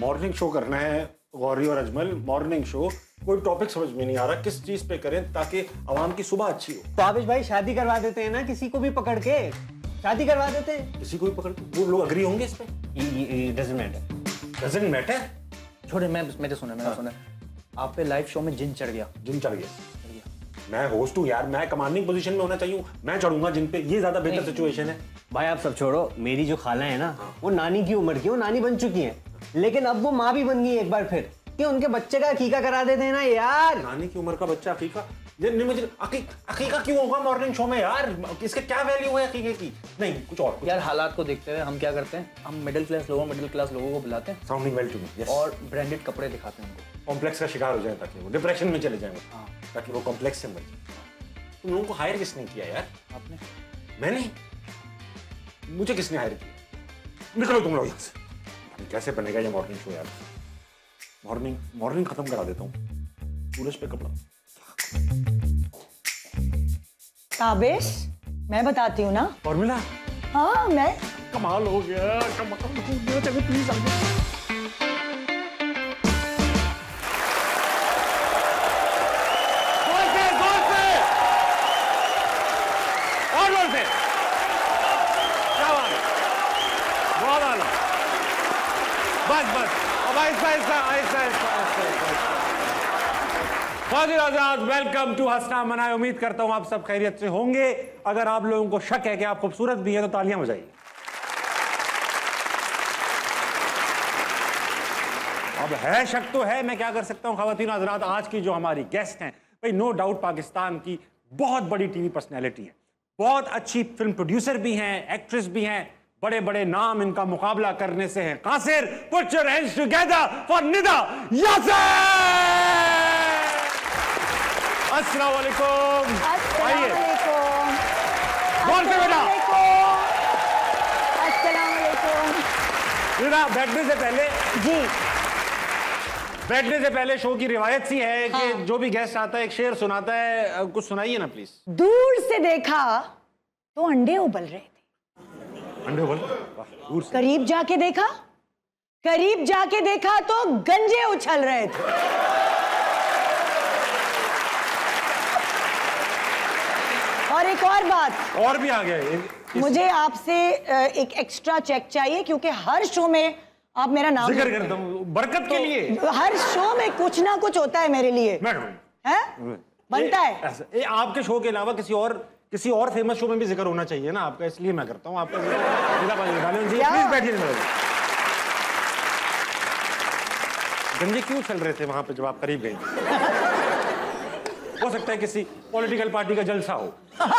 Morning show करना है गौरी और अजमल, मॉर्निंग शो। कोई टॉपिक समझ में नहीं आ रहा, किस चीज पे करें ताकि आवाम की सुबह अच्छी हो। तो आबिश भाई शादी करवा देते हैं ना, किसी को भी पकड़ के शादी करवा देते हैं। किसी को भी पकड़ के, वो लोग अग्री होंगे इस पे? Doesn't matter. Doesn't matter. छोड़े, मैंने सुना आप पे लाइव शो में जिन चढ़ गया। जिन चढ़ गया? मैं होस्ट हूँ यार, मैं कमांडिंग पोजीशन में होना चाहिए, मैं चढ़ूंगा जिन पे। ये ज्यादा बेहतर सिचुएशन है। भाई आप सब छोड़ो, मेरी जो खाला है ना, वो नानी की उम्र की, वो नानी बन चुकी है, लेकिन अब वो माँ भी बन गई एक बार फिर, कि उनके बच्चे का अकीका करा देते हैं ना यार। नानी की उम्र का बच्चा अकीका? मुझे अकीका क्यों होगा मॉर्निंग शो में यार? इसका क्या वैल्यू है अकीके की? नहीं, कुछ और यार हालात को देखते हुए हम क्या करते हैं, हम मिडिल क्लास लोगों को बुलाते हैं, साउंडिंग वेल टू मी, और ब्रांडेड कपड़े दिखाते हैं उनको, कॉम्प्लेक्स का शिकार हो जाए ताकि वो डिप्रेशन में चले जाएं, ताकि वो कॉम्प्लेक्स से मर जाए। तुम लोगों को हायर किसने किया यार? आपने? मैंने? मुझे किसने हायर किया? निकलो तुम लोग यहाँ से। कैसे बनेगा ये मॉर्निंग शो यार? मॉर्निंग खत्म करा देता हूँ। सूरज पे कपड़ा। आबिश, मैं बताती हूँ ना फॉर्मूला। हाँ, मैं कमाल हो गया, कमाल हो गया। चलो प्लीज आगे। वेलकम टू हंसना मनाए। उम्मीद करता हूं आप सब खैरियत से होंगे। अगर आप लोगों को शक है कि आप खूबसूरत भी हैं तो तालियां बजाइए। अब है शक तो है, मैं क्या कर सकता हूं। ख़वातीन हज़रात, आज की जो हमारी गेस्ट हैं, भाई नो डाउट पाकिस्तान की बहुत बड़ी टीवी पर्सनैलिटी है, बहुत अच्छी फिल्म प्रोड्यूसर भी हैं, एक्ट्रेस भी हैं, बड़े बड़े नाम इनका मुकाबला करने से हैं कासिर। Put your hands together for Nida Yasir. अस्सलाम वालेकुम। आइए। कौन से बेटा? अस्सलाम वालेकुम। निदा, बैठने से पहले जी, बैठने से पहले शो की रिवायत सी है कि जो भी गेस्ट आता है एक शेर सुनाता है, कुछ सुनाइए ना प्लीज। दूर से देखा तो अंडे उबल रहे थे, अंडे उबल? दूर से। करीब जाके देखा तो गंजे उछल रहे थे। और एक और बात और भी आ गया। मुझे आपसे एक एक्स्ट्रा चेक चाहिए, क्योंकि हर शो में आप मेरा नाम जिक्र करता हूं बरकत के लिए। हर शो में कुछ ना कुछ होता है मेरे लिए, है? बनता है। आपके शो के अलावा किसी और फेमस शो में भी जिक्र होना चाहिए ना आपका, इसलिए मैं करता हूं आपका प्लीज बैठिए। गंजे क्यों चल रहे थे वहां पे जब आप करीब गए? हो सकता है किसी पॉलिटिकल पार्टी का जलसा हो।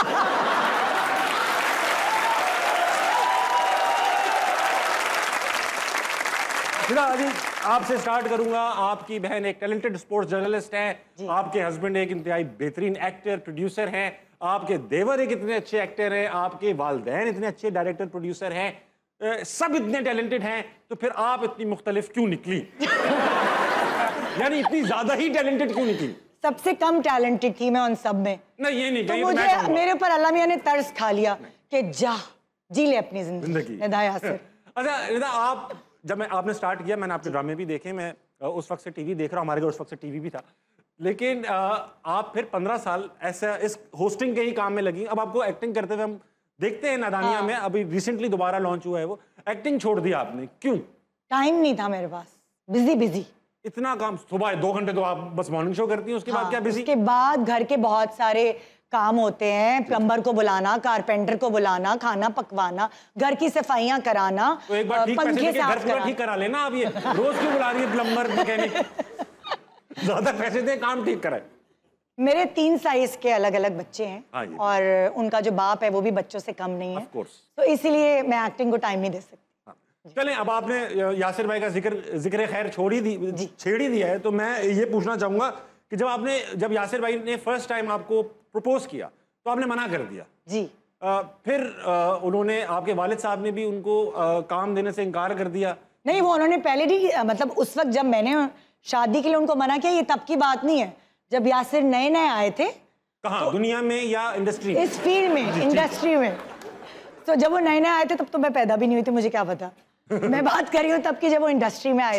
अभी आपसे स्टार्ट करूंगा। आपकी बहन एक टैलेंटेड स्पोर्ट्स जर्नलिस्ट है, आपके हस्बैंड एक इंतहाई बेहतरीन एक्टर प्रोड्यूसर हैं, आपके देवर एक इतने अच्छे एक्टर हैं, आपके वालिदैन इतने अच्छे डायरेक्टर प्रोड्यूसर हैं, सब इतने टैलेंटेड हैं, तो फिर आप इतनी मुख्तलिफ क्यों निकली? यानी इतनी ज्यादा ही टैलेंटेड क्यों निकली? सबसे कम टैलेंटेड थी मैं उन सब में। नहीं, ये नहीं, तो मुझे मेरे ऊपर अल्लाह मियां ने तर्स खा लिया कि जा जी ले अपनी जिंदगी। निदा यासिर। अच्छा निदा, आपने स्टार्ट किया, मैंने आपके ड्रामे भी देखे, मैं उस वक्त से टीवी देख रहा हूँ, हमारे घर उस वक्त से टीवी भी था, लेकिन आप फिर 15 साल ऐसा इस होस्टिंग के ही काम में लगी। अब आपको एक्टिंग करते हुए हम देखते हैं नादानिया में, अभी रिसेंटली दोबारा लॉन्च हुआ है वो। एक्टिंग छोड़ दिया आपने, क्यों? टाइम नहीं था मेरे पास, बिजी। इतना काम, सुबह 2 घंटे तो आप बस मॉर्निंग शो करती हैं, उसके बाद क्या बिजी? उसके बाद घर के बहुत सारे काम होते हैं, प्लम्बर को बुलाना, कारपेंटर को बुलाना, खाना पकवाना, घर की सफाइयां कराना, तो एक बार पंखे साफ कराना। ठीक करा लेना। आप ये रोज क्यों बुला रही है प्लम्बर, मैकेनिक? ज्यादा पैसे दे, काम ठीक कराए। मेरे 3 साइज के अलग अलग बच्चे हैं, और उनका जो बाप है वो भी बच्चों से कम नहीं है, तो इसीलिए मैं एक्टिंग को टाइम नहीं दे सकती। चलें, अब आपने यासिर भाई का जिक्र खैर छेड़ ही दिया है, तो मैं ये पूछना चाहूंगा कि जब यासिर भाई ने फर्स्ट टाइम आपको प्रपोज किया तो आपने मना कर दिया जी। फिर उन्होंने, आपके वालिद साहब ने भी उनको काम देने से इनकार कर दिया? नहीं, वो उन्होंने पहले भी, मतलब उस वक्त जब मैंने शादी के लिए उनको मना किया, ये तब की बात नहीं है, जब यासिर नए आए थे। कहाँ, तो दुनिया में या इंडस्ट्री में? इस फील्ड में, इंडस्ट्री में। तो जब वो नए आए थे तब तो मैं पैदा भी नहीं हुई थी, मुझे क्या पता। मैं बात कर रही हूँ तब की, जब वो इंडस्ट्री में आए थे,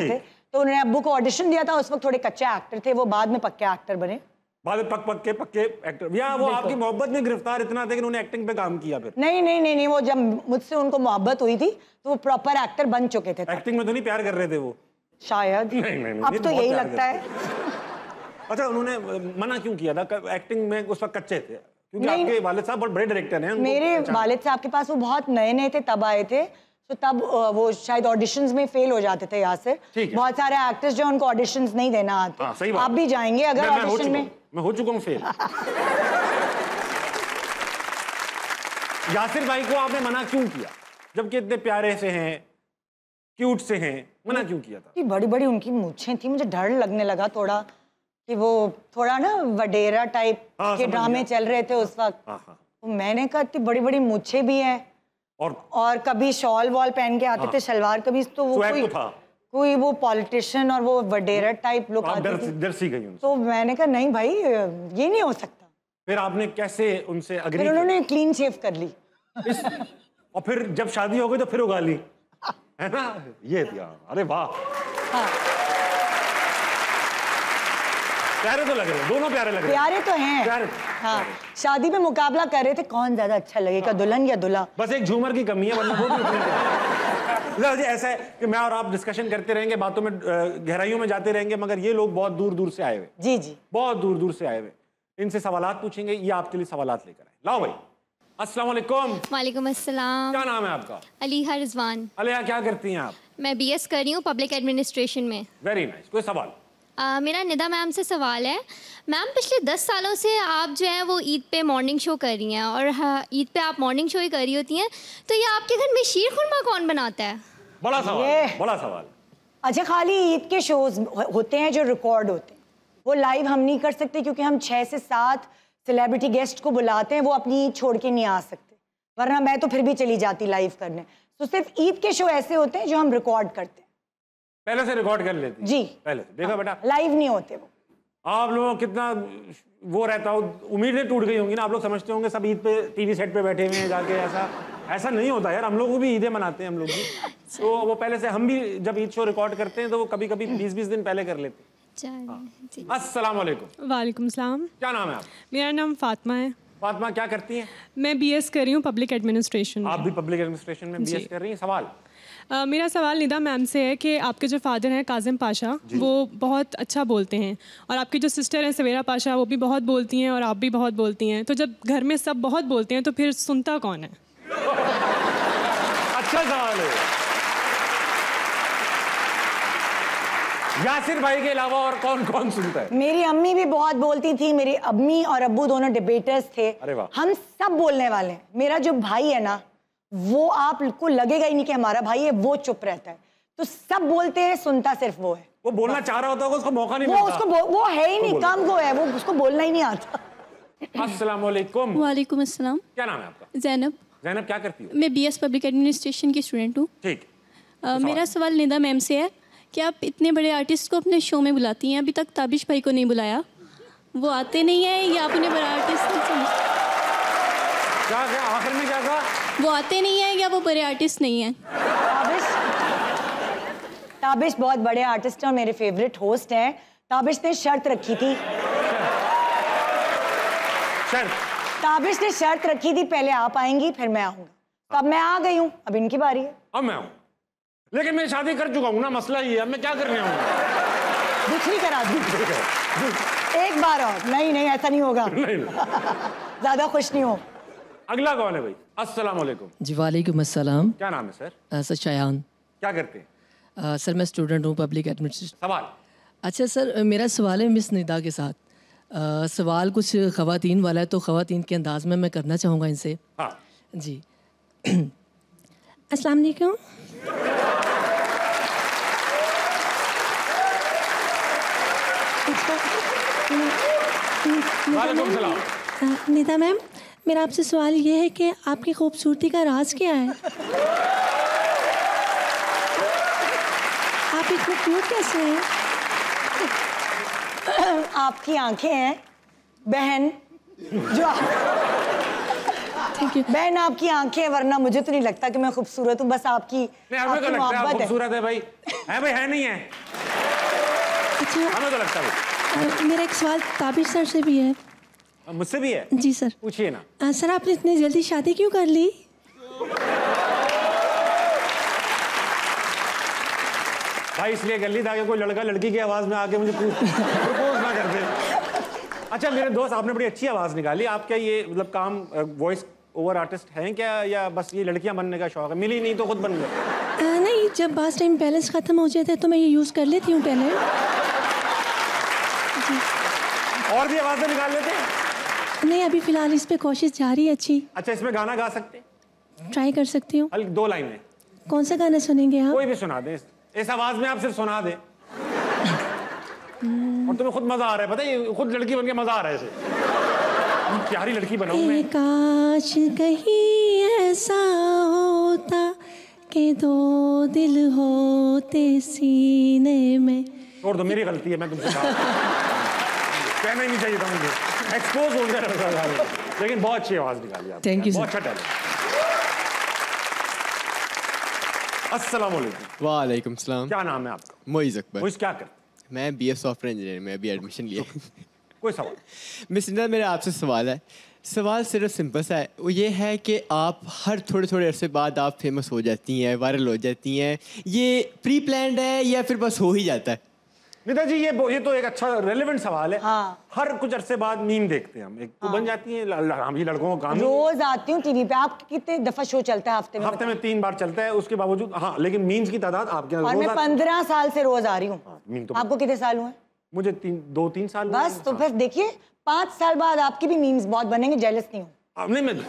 तो उन्होंने अब्बू को ऑडिशन दिया था, उस वक्त थोड़े कच्चे एक्टर थे, वो बाद में पक्के एक्टर बने। बाद में पक्के एक्टर, या वो आपकी मोहब्बत में गिरफ्तार इतना थे कि उन्होंने एक्टिंग पे काम किया फिर? नहीं, वो जब मुझसे उनको मोहब्बत हुई थी तो वो प्रॉपर एक्टर बन चुके थे। एक्टिंग में तो नहीं प्यार कर रहे थे वो? शायद। नहीं, अब तो यही लगता है। अच्छा, उन्होंने मना क्यों किया था? एक्टिंग में उस वक्त कच्चे थे? क्योंकि आपके वालिद साहब बहुत बड़े डायरेक्टर हैं। मेरे वालिद साहब के पास वो बहुत नए थे, तब आए थे, तो तब वो शायद ऑडिशंस में फेल हो जाते थे यासिर। बहुत सारे एक्टर्स जो उनको ऑडिशंस नहीं देना आते। आप भी जाएंगे अगर ऑडिशन में? मैं हो चुका हूँ फेल। यासिर भाई को आपने मना क्यों किया, जबकि इतने प्यारे से हैं, क्यूट से हैं? मना क्यों किया था? बड़ी बड़ी उनकी मूछें थी, मुझे डर लगने लगा थोड़ा कि वो थोड़ा ना वडेरा टाइप के ड्रामे चल रहे थे उस वक्त। तो मैंने कहा इतनी बड़ी बड़ी मूछें भी हैं, और कभी शॉल वॉल पहन के आते थे, सलवार कमीज, तो वो कोई वो पॉलिटिशियन और वो वडेरा टाइप लुक आती थी। डर गई उनसे। तो मैंने कहा नहीं भाई, ये नहीं हो सकता। फिर आपने कैसे उनसे अग्री? फिर उन्होंने क्लीन शेव कर ली। और फिर जब शादी हो गई तो फिर उगा ली, है ना? ये दिया। अरे वाह, प्यारे तो लग रहे हैं, दोनों प्यारे लग रहे हैं। प्यारे तो हैं। हाँ, शादी में मुकाबला कर रहे थे कौन ज्यादा अच्छा लगेगा, दुल्हन या दूल्हा। बस एक झूमर की कमी है, वरना वो भी ऐसा है कि मैं और आप डिस्कशन करते रहेंगे, बातों में गहराइयों में जाते रहेंगे, मगर ये लोग बहुत दूर दूर से आए हुए। जी, बहुत दूर दूर से आए हुए। इनसे सवालात पूछेंगे, ये आपके लिए सवालात लेकर आए। लाओ भाई। अस्सलाम वालेकुम। वालेकुम अस्सलाम। क्या नाम है आपका? अलीहा रिजवान। अलिया, क्या करती हैं आप? मैं BS कर रही हूँ पब्लिक एडमिनिस्ट्रेशन में। Very nice. कोई सवाल? मेरा निदा मैम से सवाल है। मैम, पिछले 10 सालों से आप जो है वो ईद पे मॉर्निंग शो कर रही हैं, और ईद पे आप मॉर्निंग शो ही कर रही होती हैं, तो ये आपके घर में शीर खुरमा कौन बनाता है? बड़ा सवाल, बड़ा सवाल। अच्छा, खाली ईद के शोज होते हैं जो रिकॉर्ड होते हैं, वो लाइव हम नहीं कर सकते, क्योंकि हम 6 से 7 सेलिब्रिटी गेस्ट को बुलाते हैं, वो अपनी ईद छोड़ के नहीं आ सकते, वरना मैं तो फिर भी चली जाती लाइव करने। तो सिर्फ ईद के शो ऐसे होते हैं जो हम रिकॉर्ड करते हैं। पहले से रिकॉर्ड कर लेती? जी, पहले से। देखा बेटा, लाइव नहीं होते वो। आप लोगों को कितना वो रहता हो, उम्मीदें टूट गई होंगी ना। आप लोग समझते होंगे सब ईद पे टीवी सेट पे बैठे हुए हैं जाके, ऐसा नहीं होता यार। हम लोग भी ईदें मनाते हैं हम लोग भी। तो वो पहले से, हम भी जब ईद शो रिकॉर्ड करते हैं तो वो कभी कभी 20-20 दिन पहले कर लेते हैं। अस्सलाम वालेकुम। वालेकुम सलाम। क्या नाम है आप? मेरा नाम फातिमा है। फातिमा, क्या करती हैं? मैं BS कर रही हूँ पब्लिक एडमिनिस्ट्रेशन। आप भी पब्लिक एडमिनिस्ट्रेशन में BS कर रही हैं? सवाल मेरा सवाल निदा मैम से है कि आपके जो फादर हैं काजिम पाशा, वो बहुत अच्छा बोलते हैं, और आपकी जो सिस्टर हैं सवेरा पाशा, वो भी बहुत बोलती हैं, और आप भी बहुत बोलती हैं। तो जब घर में सब बहुत बोलते हैं तो फिर सुनता कौन है? अच्छा सवाल है। यासिर भाई के अलावा और कौन कौन सुनता है? मेरी अम्मी भी बहुत बोलती थी, मेरी अम्मी और अब्बू दोनों डिबेटर्स थे। अरे वाह। हम सब बोलने वाले हैं। मेरा जो भाई है ना, वो आपको लगेगा ही नहीं कि हमारा भाई है, वो चुप रहता है। तो सब बोलते हैं, सुनता सिर्फ वो है। वो बोलना चाह रहा होता है, उसको मौका नहीं मिलता। वो है ही नहीं, काम को है वो, उसको बोलना ही नहीं आता। अस्सलाम वालेकुम। वालेकुम अस्सलाम। क्या नाम है आपका? ज़ैनब। ज़ैनब, क्या करती हो? मैं BS पब्लिक एडमिनिस्ट्रेशन की स्टूडेंट हूँ। ठीक। मेरा सवाल निदा मैम से है कि आप इतने बड़े आर्टिस्ट को अपने शो में बुलाती हैं, अभी तक ताबिश भाई को नहीं बुलाया। वो आते नहीं है या आप उन्हें बड़ा आर्टिस्ट नहीं समझते? क्या आखिर में क्या कहा? वो आते नहीं है या वो बड़े आर्टिस्ट नहीं है? ताबिश बहुत बड़े आर्टिस्ट हैं और मेरे फेवरेट होस्ट हैं। ताबिश ने शर्त रखी थी, ताबिश ने शर्त रखी थी, पहले आप आएंगी फिर मैं आऊंगा। तो अब मैं आ गई हूँ, अब इनकी बारी है। अब मैं आऊँ, लेकिन मैं शादी कर चुका हूँ ना, मसला ही है। अब मैं क्या करने आऊँगा? दूसरी करा दी एक बार और। नहीं ऐसा नहीं होगा। ज्यादा खुश नहीं हो। अगला कौन है भाई? अस्सलाम वालेकुम। जी वालेकुम अस्सलाम। क्या नाम है सर? सर शायान। क्या करते हैं? सर मैं स्टूडेंट हूँ पब्लिक एडमिनिस्ट्रेशन। सवाल? अच्छा सर, मेरा सवाल है मिस निदा के साथ। सवाल कुछ ख़वातीन वाला है, तो ख़वातीन के अंदाज में मैं करना चाहूँगा इनसे। हाँ जी। अस्सलाम वालेकुम। वालेकुम सलाम। निदा मैम, मेरा आपसे सवाल ये है कि आपकी खूबसूरती का राज क्या है? आप इतने क्यूट कैसे हैं? आपकी आंखें हैं बहन, जो थैंक यू बहन, आपकी आंखें हैं, वरना मुझे तो नहीं लगता कि मैं खूबसूरत हूँ। बस आपकी नहीं, हमें तो लगता है आप खूबसूरत है भाई। है भाई, है नहीं है? अच्छा हमें तो लगता है मेरा एक सवाल ताबिश सर से भी है। मुझसे भी है। जी सर। पूछिए ना। सर आपने इतनी जल्दी शादी क्यों कर ली? भाई इसलिए कर ली ताकि कोई लड़का लड़की की आवाज में आके मुझे प्रपोज ना कर दे। अच्छा मेरे दोस्त, आपने बड़ी अच्छी आवाज निकाली। आप क्या ये मतलब काम वॉइस ओवर आर्टिस्ट हैं क्या, या बस ये लड़कियां बनने का शौक है? मिली नहीं तो खुद बन गए? नहीं, जब बास टाइम बैलेंस ख़त्म हो जाता है तो मैं ये यूज़ कर लेती हूँ पहले। जी। और भी आवाजें निकाल लेते हैं? नहीं, अभी फ़िलहाल इस पे कोशिश जारी है अच्छी। अच्छा इसमें गाना गा सकते? ट्राई कर सकती हूँ। 2 लाइनें। कौन सा गाना सुनेंगे आप? कोई भी सुना दे, इस आवाज में आप सिर्फ सुना दे। और तुम्हें खुद मजा आ रहा है, पता है, खुद लड़की बन के मजा आ रहा है इसे। प्यारी लड़की बनाऊं मैं। काश कहीं ऐसा होता कि 2 दिल होते सीने में। छोड़ दो, मेरी गलती है, मैं तुमसे कहा कहना ही नहीं चाहिए था मुझे, एक्सपोज हो गया। लेकिन बहुत अच्छी आवाज निकाली आपने। थैंक यू बहुत अच्छा टैलेंट। अस्सलाम वालेकुम। वालेकुम सलाम। क्या नाम है आपका? मोइज़ अकबर। मोइज़ क्या करते? मैं BA सॉफ्टवेयर इंजीनियर में अभी एडमिशन लिया। कोई सवाल? मिस निदा, मेरा आपसे सवाल है। सवाल सिर्फ सिंपल सा है, वो ये है कि आप हर थोड़े थोड़े अरसे बाद आप फेमस हो जाती हैं, वायरल हो जाती हैं, ये प्री प्लान्ड है या फिर बस हो ही जाता है? निदा जी ये तो एक अच्छा रेलेवेंट सवाल है। हाँ। हर कुछ अरसे बाद मीम देखते हैं हम, एक तो बन जाती है। हम ही लड़कों को काम रोज आती हूँ टीवी पे। आप कितने दफा शो चलता है हफ्ते में? हफ्ते में 3 बार चलता है, उसके बावजूद हाँ, लेकिन मीम्स की तादाद आपके और मैं 15 साल से रोज आ रही हूँ। मीम तो आपको कितने साल हुए? मुझे 2-3 साल बस तो फिर देखिए 5 साल बाद आपके भी मीम्स बहुत बनेंगे। जेलस नहीं हूँ। नहीं मैं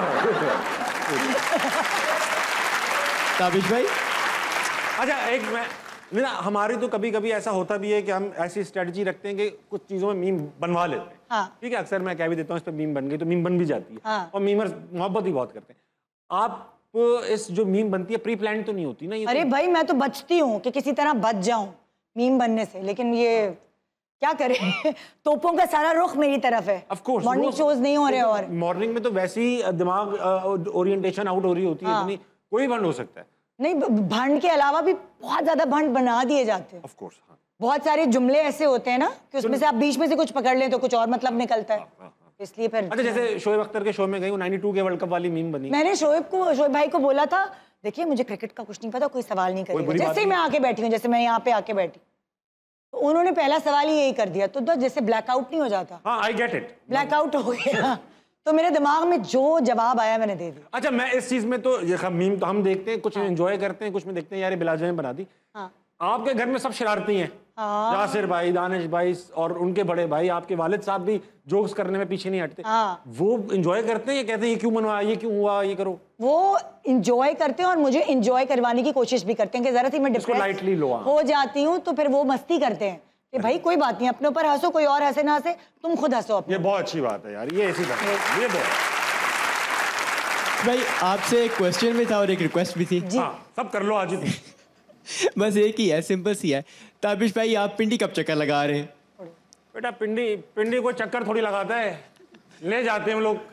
ताबिश भाई। अच्छा एक मैं ना, हमारी तो कभी कभी ऐसा होता भी है कि हम ऐसी स्ट्रेटजी रखते हैं कि कुछ चीजों में मीम बनवा लेते हैं। हाँ। ठीक है, अक्सर मैं कह भी देता हूँ इस पर मीम बन गई, तो मीम बन भी जाती है। हाँ। और मीमर्स मोहब्बत ही बहुत करते हैं। आप इस जो मीम बनती है प्री प्लान तो नहीं होती ना ये? अरे भाई मैं तो बचती हूँ कि किसी तरह बच जाऊं मीम बनने से, लेकिन ये क्या करें तोपों का सारा रुख मेरी तरफ है। ऑफ कोर्स मॉर्निंग शोज नहीं हो रहे। और मॉर्निंग में तो वैसे ही दिमाग ओरिएंटेशन आउट हो रही होती है। हाँ। इतनी कोई भंड हो सकता है। नहीं, भंड के अलावा भी बहुत ज्यादा भंड बना दिए जाते हैं। ऑफ कोर्स हाँ। बहुत सारे जुमले ऐसे होते हैं ना कि उसमें से आप बीच में से कुछ पकड़ लें तो कुछ और मतलब निकलता है। इसलिए फिर अच्छा जैसे शोएब अख्तर के शो में गई, वो 92 के वर्ल्ड कप वाली मीम बनी। मैंने शोएब भाई को बोला था, देखिए मुझे क्रिकेट का कुछ नहीं पता, कोई सवाल नहीं करेगा। जैसे ही मैं आके बैठी हूँ, जैसे मैं यहाँ पे आके बैठी, तो उन्होंने पहला सवाल ही यही कर दिया। तो जैसे ब्लैकआउट नहीं हो जाता, हाँ आई गेट इट, ब्लैकआउट हो गया। तो मेरे दिमाग में जो जवाब आया मैंने दे दिया। अच्छा मैं इस चीज में तो ये मीम तो हम देखते हैं, कुछ एंजॉय करते हैं, कुछ में देखते हैं यार ये बिलाजा ने बना दी। हाँ। आपके घर में सब शरारती हैं। हाँ। यासिर भाई, दानिश भाई और उनके बड़े भाई, आपके वालिद साहब भी जोक्स करने में पीछे नहीं हटते। हाँ। वो एंजॉय करते हैं या कहते हैं ये क्यों बनवाया, ये क्यों हुआ, ये करो? वो एंजॉय करते हैं और मुझे एंजॉय करवाने की कोशिश भी करते हैं कि जरा सी मैं लाइटली लो हो जाती हूँ तो फिर वो मस्ती करते हैं कि भाई कोई बात नहीं, अपने ऊपर हंसो, कोई और हंसे ना हंसे, तुम खुद हंसो अपने। ये बहुत अच्छी बात है यार, ये ऐसी बात है, ये बहुत। भाई आपसे एक क्वेश्चन भी था और एक रिक्वेस्ट भी थी। हाँ, सब कर लो आज ही। बस एक ही है, सिंपल सी है। ताबिश भाई आप पिंडी कब चक्कर लगा रहे हैं? बेटा पिंडी को चक्कर थोड़ी लगाता है, ले जाते हैं हम लोग।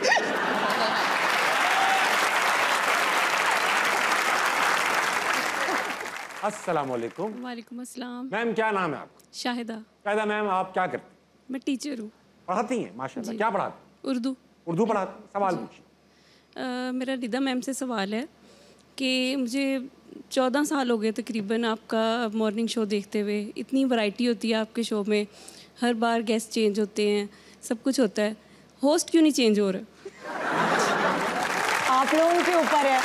अस्सलाम वालेकुम। वालेकुम अस्सलाम। मैम क्या नाम है आपका? शाहिदा। शाहिदा मैम आप क्या करती हैं? मैं टीचर हूँ। पढ़ाती हैं? माशाल्लाह। क्या पढ़ाती? उर्दू। उर्दू पढ़ाती? सवाल पूछिए। मेरा रिदा मैम से सवाल है कि मुझे 14 साल हो गए तकरीबन आपका मॉर्निंग शो देखते हुए। इतनी वैरायटी होती है आपके शो में, हर बार गेस्ट चेंज होते हैं, सब कुछ होता है, होस्ट क्यों नहीं चेंज हो रहा? आप लोगों के ऊपर है,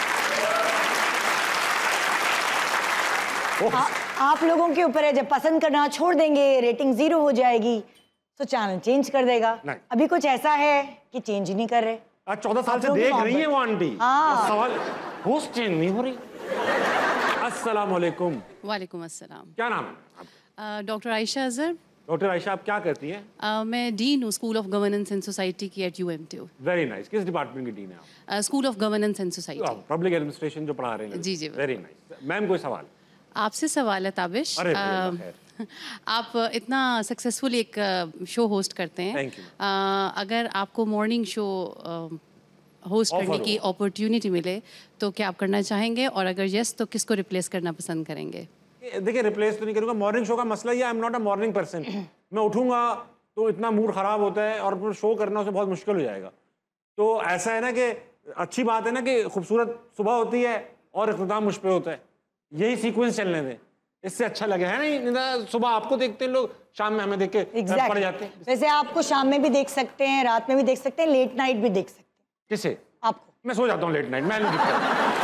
आप लोगों के ऊपर है। जब पसंद करना छोड़ देंगे, रेटिंग 0 हो जाएगी, तो चैनल चेंज कर देगा। अभी कुछ ऐसा है कि चेंज ही नहीं कर रहे। आज 14 साल से देख रही है वो आंटी। हाँ। सवाल होस्ट चेंज नहीं हो रही। अस्सलाम वालेकुम। वालेकुम अस्सलाम। क्या नाम है? डॉक्टर आयशा अजहर। डॉक्टर आयशा आप क्या करती हैं? मैं डीन हूँ school of governance and society की एट UMTU। Very nice. किस डिपार्टमेंट की डीन है आप? School of governance and society, public administration जो पढ़ा रहे हैं। जी जी। Very nice. मैम कोई सवाल? आपसे सवाल है ताबिश। आप इतना सक्सेसफुल एक शो होस्ट करते हैं। Thank you. अगर आपको मॉर्निंग शो होस्ट करने की अपॉर्चुनिटी मिले तो क्या आप करना चाहेंगे, और अगर यस तो किसको रिप्लेस करना पसंद करेंगे? देखिए रिप्लेस तो नहीं करूंगा, मॉर्निंग शो का मसला ये, I am not a morning person. मैं उठूंगा तो इतना मूड खराब होता है और फिर शो करना उसे बहुत मुश्किल हो जाएगा। तो ऐसा है ना कि अच्छी बात है ना कि खूबसूरत सुबह होती है और इख्तिताम मुझ पे होता है, यही सीक्वेंस चलने दें, इससे अच्छा लगे, है नहीं? सुबह आपको देखते हैं लोग, शाम में हमें देख के पड़ जाते हैं। वैसे आपको शाम में भी देख सकते हैं, रात में भी देख सकते हैं, लेट नाइट भी देख सकते हैं। किसे? आपको। मैं सो जाता हूँ लेट नाइट, मैं नहीं दिखता।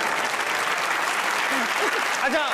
अच्छा,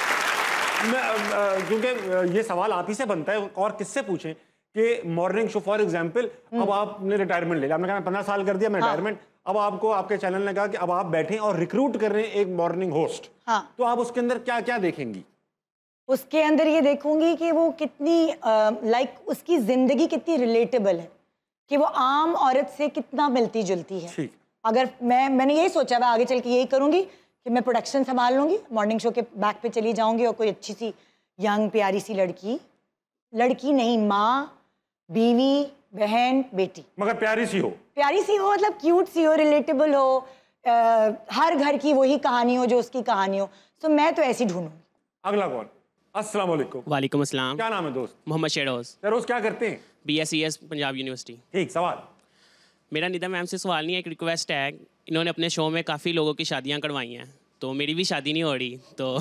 क्योंकि ये सवाल आप ही से बनता है और किससे पूछें कि मॉर्निंग शो फॉर एग्जांपल, अब आपने रिटायरमेंट ले लिया, आपने कहा मैं 15 साल कर दिया मैं रिटायरमेंट, अब आपको आपके चैनल ने कहा कि अब आप बैठे और रिक्रूट कर रहे हैं एक मॉर्निंग होस्ट, तो आप उसके अंदर क्या क्या देखेंगी? उसके अंदर ये देखूंगी कि वो कितनी उसकी जिंदगी कितनी रिलेटेबल है, कि वो आम औरत से कितना मिलती जुलती है। ठीक। अगर मैंने यही सोचा है आगे चल के यही करूंगी कि मैं प्रोडक्शन संभाल लूंगी, मॉर्निंग शो के बैक पे चली जाऊंगी और कोई अच्छी सी यंग प्यारी सी लड़की नहीं, माँ, बीवी, बहन, बेटी, मगर प्यारी सी हो मतलब क्यूट सी हो, रिलेटेबल हो, हर घर की वही कहानी हो जो उसकी कहानी हो। तो मैं तो ऐसी ढूंढूंगी। अगला कौन? अस्सलाम वालेकुम। वालेकुम अस्सलाम। क्या नाम है दोस्त? मोहम्मद शेरोज। शेरोज क्या करते हैं? BSES Punjab university. ठीक, सवाल मेरा निदा मैम से सवाल नहीं है, एक रिक्वेस्ट है। इन्होंने अपने शो में काफ़ी लोगों की शादियां करवाई हैं, तो मेरी भी शादी नहीं हो रही, तो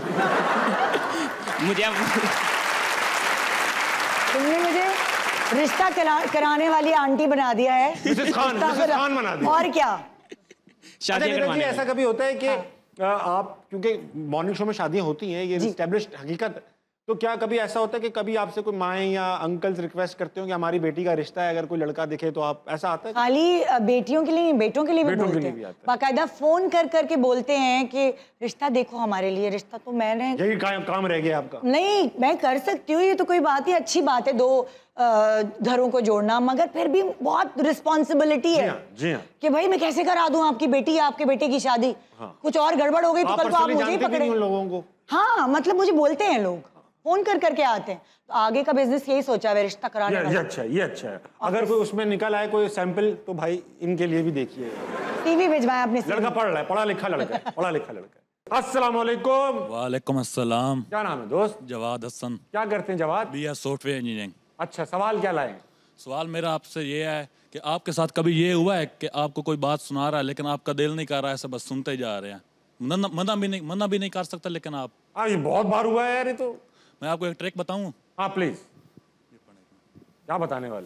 तुमने मुझे रिश्ता कराने वाली आंटी बना दिया है। मिसेस खान बना दिया। और क्या? शादी करवाने। ऐसा कभी होता है कि आप, क्योंकि मॉर्निंग शो में शादियां होती हैं, ये एस्टैब्लिश्ड हकीकत, तो क्या कभी ऐसा होता है कि कभी आपसे कोई माएँ या अंकल्स रिक्वेस्ट करते हो कि हमारी बेटी का रिश्ता है, अगर कोई लड़का दिखे तो आप, ऐसा आता है? खाली बेटियों के लिए नहीं, बेटों के लिए भी बोलते हैं, बाकायदा फोन कर करके बोलते हैं कि रिश्ता देखो हमारे लिए। रिश्ता तो मैंने, यही काम रह गया आपका? नहीं, मैं कर सकती हूँ, ये तो कोई बात ही अच्छी बात है, दो घरों को जोड़ना, मगर फिर भी बहुत रिस्पॉन्सिबिलिटी है। जी हाँ। कि भाई मैं कैसे करा दूं आपकी बेटी या आपके बेटे की शादी? कुछ और गड़बड़ हो गई तो कल को आप मुझे ही पकड़े। लोगों को, हाँ, मतलब मुझे बोलते हैं लोग, फोन कर करके आते हैं, तो आगे का बिजनेस यही सोचा है, रिश्ता कराने वाला। ये अच्छा है। अगर कोई उसमें निकल आए कोई सैंपल, तो भाई इनके लिए भी देखिए। टीवी भिजवाया आपने? लड़का पढ़ रहा है, पढ़ा लिखा लड़का। अस्सलाम वालेकुम। वालेकुम अस्सलाम। क्या नाम है दोस्त? जवाद हसन। क्या करते हैं जवाद? BS software engineering. अच्छा, सवाल क्या लाए? सवाल मेरा आपसे ये है कि आपके साथ कभी ये हुआ है कि आपको कोई बात सुना रहा है लेकिन आपका दिल नहीं कर रहा है, ऐसा बस सुनते जा रहे हैं, मना भी नहीं कर सकता, लेकिन आप? ये बहुत बार हुआ है यार। ये तो मैं आपको एक ट्रिक बताऊं? हाँ प्लीज। क्या बताने वाले?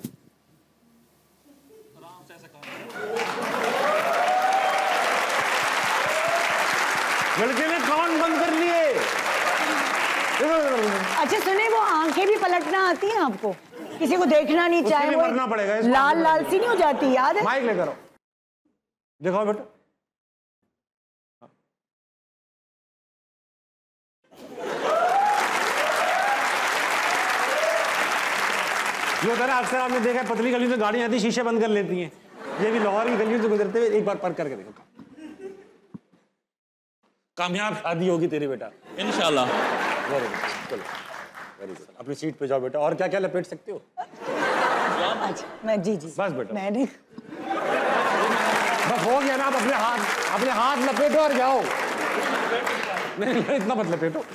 लड़के ने कान बंद कर लिए। अच्छा सुने, वो आंखें भी पलटना आती हैं आपको? किसी को देखना नहीं चाहे, मरना पड़ेगा, लाल लाल सी नहीं हो जाती, याद है? माइक लेकर आओ, देखो बेटा। ये होता है ना, अक्सर आपने देखा है पतली गली में गाड़ियां आती शीशे बंद कर लेती हैं, ये भी लाहौर की गलियों से गुजरते हुए एक बार पर करके देखो। कामयाब शादी होगी तेरी बेटा, इंशाल्लाह। वेरी गुड, चलो वेरी गुड। अपनी सीट पे जाओ बेटा। और क्या क्या लपेट सकते हो? अच्छा, मैं जी बस बेटा, मैंने बस हो गया ना। आप अपने हाथ लपेटो और जाओ। नहीं, इतना मत लपेटो।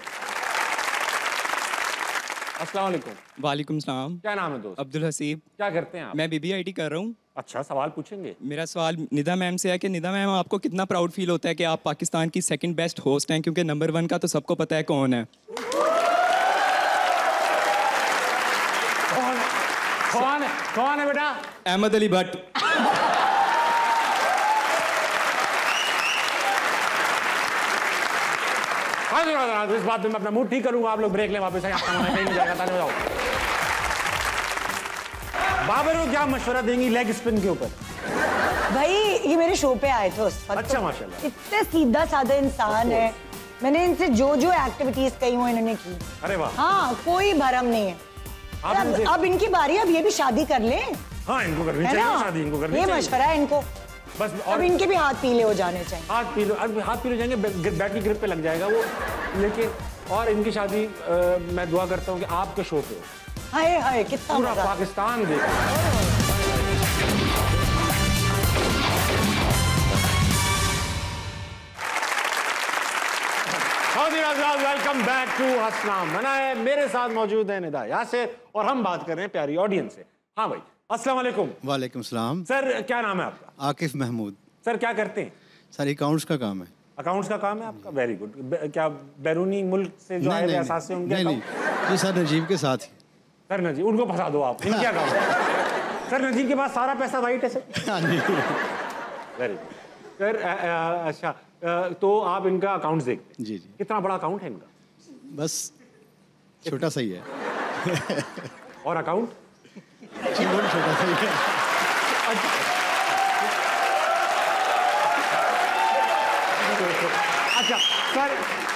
अस्सलाम वालेकुम। वालेकुम सलाम। क्या नाम है दोस्त? अब्दुल हसीब। क्या करते हैं आप? मैं BBIT कर रहा हूँ। अच्छा, सवाल पूछेंगे? मेरा सवाल निदा मैम से है कि निदा मैम, आपको कितना प्राउड फील होता है कि आप पाकिस्तान की सेकंड बेस्ट होस्ट हैं, क्योंकि नंबर 1 का तो सबको पता है कौन है। कौन है बेटा? अहमद अली भट्ट। इस बात में मैं अपना मूड ठीक करूंगा। आप लोग ब्रेक लें, वापस कहीं नहीं जाएगा। ताने बजाओ। बाबर को क्या मशवरा देंगी लेग स्पिन के ऊपर? भाई ये मेरे शो पे आए थे उस वक्त। अच्छा, माशाल्लाह। इतने सीधा साधा इंसान है। मैंने इनसे जो जो एक्टिविटीज कही वो इन्होंने की। अरे वाह। हाँ, कोई भरम नहीं है। अब इनकी बारी, अब ये भी शादी कर लें। हाँ, इनको करनी चाहिए शादी, इनको करनी चाहिए। ये मशवरा है इनको बस। अब इनके भी हाथ पीले हो जाने चाहिए। हाथ पीले जाएंगे, बैटरी ग्रिप पे लग जाएगा वो। लेकिन और इनकी शादी मैं दुआ करता हूँ कि आपके शो पे हो। हाय हाय, कितना पूरा पाकिस्तान देखे। वेलकम बैक टू हंसना मना है। मेरे साथ मौजूद है निदा यासिर और हम बात कर रहे हैं प्यारी ऑडियंस से। हाँ भाई, अस्सलाम वालेकुम। वालेकुम सलाम। सर क्या नाम है आपका? आकिफ महमूद। सर क्या करते हैं? सर अकाउंट्स का काम है। अकाउंट्स का काम है आपका? Very good. क्या बैरूनी मुल्क से जो आए हुए असासे उनके? नहीं, ये सर नजीब के साथ ही। सर नजीब, उनको फंसा दो आप। क्या काम है? सर नजीब के पास सारा पैसा वाइट है सर। Very good sir. अच्छा, तो आप इनका अकाउंट देखते हैं? जी जी। कितना बड़ा अकाउंट है इनका? बस छोटा सा ही है। और अकाउंट? छोटा सा ही है। अच्छा सर,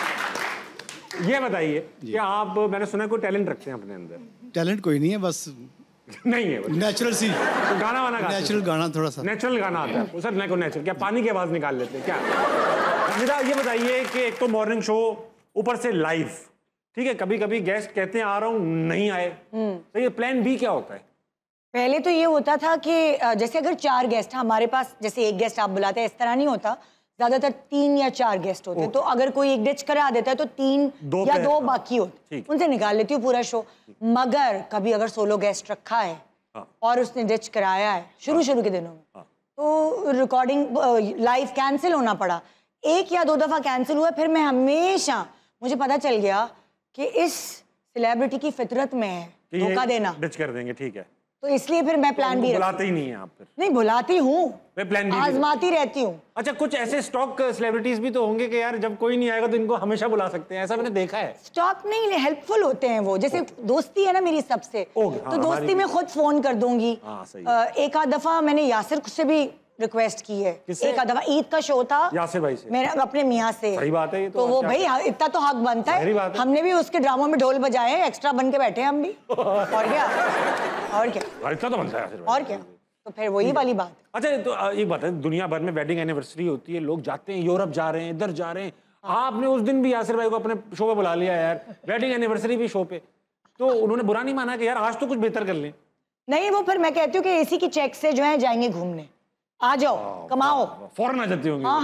ये बताइए कि आप, मैंने सुना कोई टैलेंट रखते हैं अपने अंदर? टैलेंट कोई नहीं है, बस नहीं है, नेचुरल सी। तो गाना वाना गाते हैं? नेचुरल गाना थोड़ा सा। नेचुरल गाना आता है सर? नहीं को नेचुरल क्या पानी की आवाज निकाल लेते हैं क्या? मेरा ये बताइए कि एक तो मॉर्निंग शो, ऊपर से लाइव, ठीक है, कभी कभी गेस्ट कहते हैं आ रहा हूँ, नहीं आए, तो ये प्लान बी क्या होता है? पहले तो ये होता था कि जैसे अगर 4 गेस्ट हमारे पास, जैसे एक गेस्ट आप बुलाते हैं, इस तरह नहीं होता, ज्यादातर 3 या 4 गेस्ट होते हैं। तो अगर कोई एक डिच करा देता है तो 3 या 2 बाकी होते, उनसे निकाल लेती हूँ पूरा शो। मगर कभी अगर सोलो गेस्ट रखा है और उसने डिच कराया है शुरू के दिनों में, तो रिकॉर्डिंग लाइव कैंसिल होना पड़ा। 1 या 2 दफा कैंसिल हुआ, फिर मैं हमेशा, मुझे पता चल गया कि इस सेलिब्रिटी की फितरत में है धोखा देना, डिच कर देंगे, ठीक है, तो इसलिए फिर मैं प्लान भी बुलाते ही नहीं है आप? फिर नहीं बुलाती हूँ, मैं प्लान बी आजमाती रहती हूँ। अच्छा, कुछ ऐसे स्टॉक सेलिब्रिटीज भी तो होंगे कि यार जब कोई नहीं आएगा तो इनको हमेशा बुला सकते हैं, ऐसा मैंने देखा है। स्टॉक नहीं, हेल्पफुल होते हैं वो, जैसे दोस्ती है ना मेरी सबसे, तो दोस्ती में खुद फोन कर दूंगी। एक आध दफा मैंने यासिर से भी रिक्वेस्ट की है, एक आध दफा ईद का शो था यासिर भाई से, मेरे अपने मियाँ से। सही बात है, तो वो भाई इतना तो हक बनता है, हमने भी उसके ड्रामों में ढोल बजाए, एक्स्ट्रा बन के बैठे हैं हम भी। और क्या इतना तो बनता है, और क्या, तो फिर वही वाली बात। अच्छा, तो एक बात है, दुनिया भर में वेडिंग एनिवर्सरी होती है, लोग जाते हैं, यूरोप जा रहे हैं, इधर जा रहे हैं, आपने उस दिन भी यासिर भाई को अपने शो पे बुला लिया यार, वेडिंग एनिवर्सरी भी शो पे, तो उन्होंने बुरा नहीं माना कि यार आज तो कुछ बेहतर कर लें? नहीं, वो फिर मैं कहती हूँ कि इसी की चेक से जो है जाएंगे घूमने, आ जाओ कमाओ, फौरन आ जाती होंगी।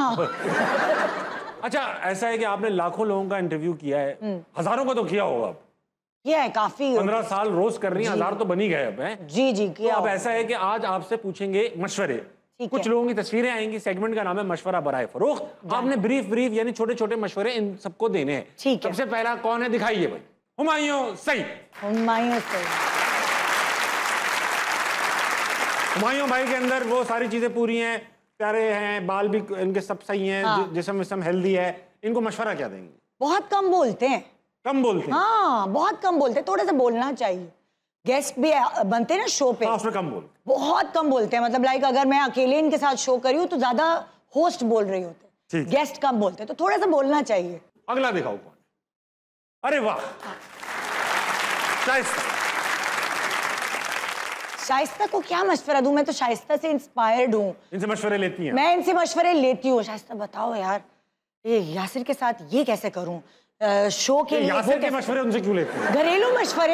हाँ। अच्छा, ऐसा है कि आपने लाखों लोगों का इंटरव्यू किया है, हजारों का तो किया होगा आप? किया है, काफी। 15 साल रोज कर रही हैं, 1000 तो बन ही गए अब हैं? जी जी किया। तो अब ऐसा है कि आज आपसे पूछेंगे मशवरे, कुछ लोगों की तस्वीरें आएंगी, सेगमेंट का नाम है मशवरा बराए फरोख्त। आपने ब्रीफ यानी छोटे छोटे मशवरे इन सबको देने हैं। ठीक है। सबसे पहला कौन है, दिखाइए भाई। हुमायूं सईद। हुमायूं सईद। हुमायूं भाई के अंदर वो सारी चीजें पूरी हैं, प्यारे हैं, बाल भी इनके सब सही हैं, जिस्म विस्म हेल्दी है, इनको मशवरा क्या देंगे? बहुत कम बोलते हैं। कम बोलते हैं? हाँ, बहुत कम बोलते हैं, थोड़ा सा बोलना चाहिए। गेस्ट भी बनते हैं ना शो पे, उसमें कम बोल, बहुत कम बोलते हैं, मतलब लाइक अगर मैं अकेले इनके साथ शो करी हूँ तो ज्यादा होस्ट बोल रही होते हैं, गेस्ट कम बोलते हैं, तो थोड़ा सा बोलना चाहिए। अगला दिखाओ कौन? अरे वाह, शाइस्ता को क्या मशवरा दूं, मैं तो शाइस्ता से इंस्पायर्ड हूँ। इनसे मशवरे लेती हैं? मैं इनसे मशवरे लेती हूँ। शाइस्ता बताओ यार, ये यासिर के साथ ये कैसे करूँ, शो के लिए यासिर के मशवरे उनसे क्यों लेती हैं? घरेलू